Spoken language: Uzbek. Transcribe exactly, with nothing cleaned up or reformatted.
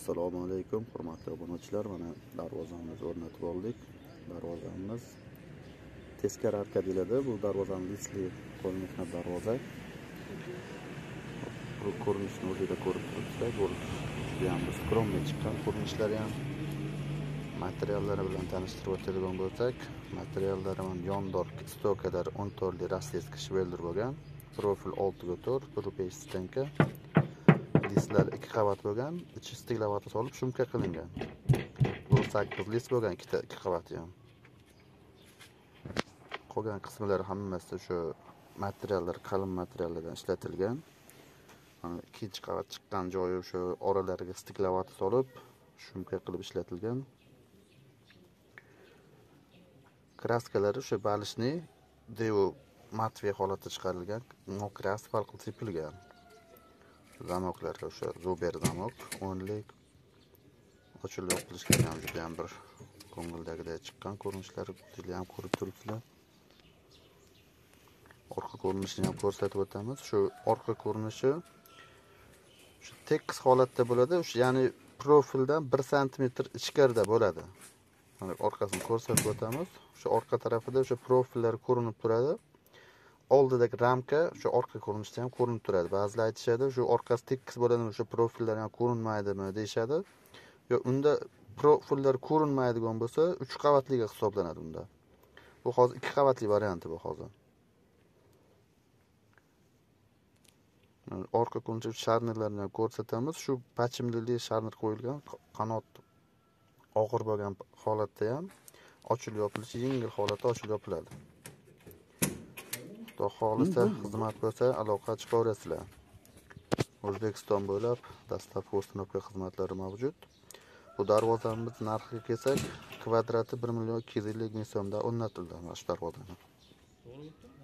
Assalomu alaykum, hurmatli obunachilar. Mana darvozamizni o'rnatib oldik. Darvozamiz teskari arka deyiladi. Bu darvozamiz lisli qo'yilgan darvoza. Bu ko'rinishni o'zida ko'rib turibsizlar. Bu ham biz skromli chiqqan ko'rinishlari ham. Materiallari bilan tanishtirib o'tadigan bo'lsak, materiallari ham yondor stokalar o'n to'rtli rossiyskiy shvelder bo'lgan. Profil oltiga to'rt, bir besh stenka. Listlar ikki qavat bo'lgan, ichi stiklavata solib shumka qilingan. Bu sakkiz list bo'lgan, ikkita ikki qavati ham. Qolgan qismlari hammasi shu materiallar qalin materiallardan ishlatilgan. Mana ikkinchi qavat chiqqan joyi o'sha oralariga stiklavata solib shumka qilib ishlatilgan. Kraskalari o'sha balishni devo matviy holatda chiqarilgan, mokra asfalt qilib sepilgan. Zamoklar o'sha Zober zamok o'nlik ochilib yopilishga ham juda ham bir ko'ngildagidek chiqqan ko'rinishlari juda ham ko'rib turibsizlar. Orqa ko'rinishini ham ko'rsatib o'tamiz. Shu orqa ko'rinishi shu tekis holatda bo'ladi, o'sha ya'ni profildan bir santimetr ichkarida bo'ladi. Mana orqasini ko'rsatib o'tamiz. Shu orqa tarafida o'sha profillar ko'rinib turadi. Oldidagi ramka shu orqa ko'rinishda ham ko'rinib turadi. Ba'zilar aytishadi, shu orqasi tekis bo'ladimi, o'sha profillar ham ko'rinmaydimi deyshadi. Yo, unda profillar ko'rinmaydigan bo'lsa, uch qavatliga hisoblanadi unda. Bu hozir ikki qavatli varianti bu hozir. Orqa ko'rinishi sharnirlarni ham ko'rsatamiz. Shu pachimlili sharnir qo'yilgan, qanot og'ir bo'lgan holatda ham ochilib yopilishi yengil holatda ochilib yopiladi. Xudo xolisa xizmat bo'lsa aloqa chiqaverasizlar. O'zbekiston bo'ylab dastlabki uстановка xizmatlari mavjud. Bu darvozamiz narxiga kelsak, kvadrati bir million ikki yuz ellik ming so'mdan o'rnatildi mana shu darvozani.